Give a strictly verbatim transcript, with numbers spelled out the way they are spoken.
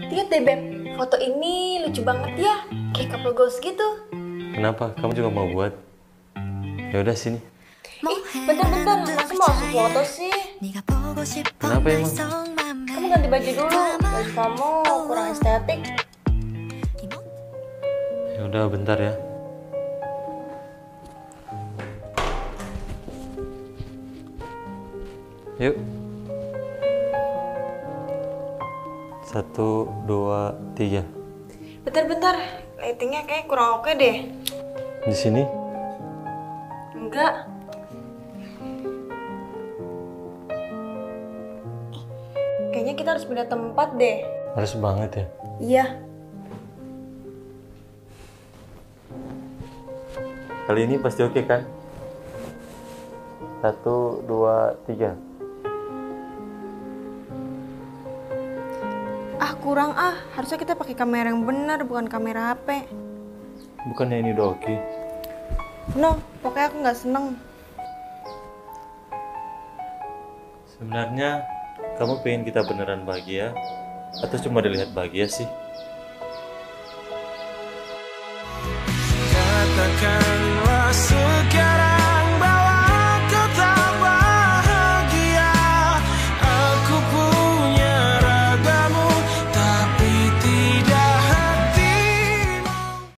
Lihat deh Beb, foto ini lucu banget ya, kayak couple goals gitu. Kenapa? Kamu juga mau buat? Ya udah sini. Ih, bentar-bentar, masa mau langsung foto sih? Kenapa emang? Kamu ganti baju dulu, baju kamu kurang estetik. Ya udah bentar ya. Yuk. Satu, dua, tiga. Bentar-bentar, lightingnya kayak kurang oke deh. Di sini? Enggak. Kayaknya kita harus pindah tempat deh. Harus banget ya. Iya. Kali ini pasti oke kan? Satu, dua, tiga. Ah kurang ah, harusnya kita pakai kamera yang benar bukan kamera H P. Bukannya ini udah oke? No, pokoknya aku nggak seneng. Sebenarnya kamu pengen kita beneran bahagia atau cuma dilihat bahagia sih? Katakanlah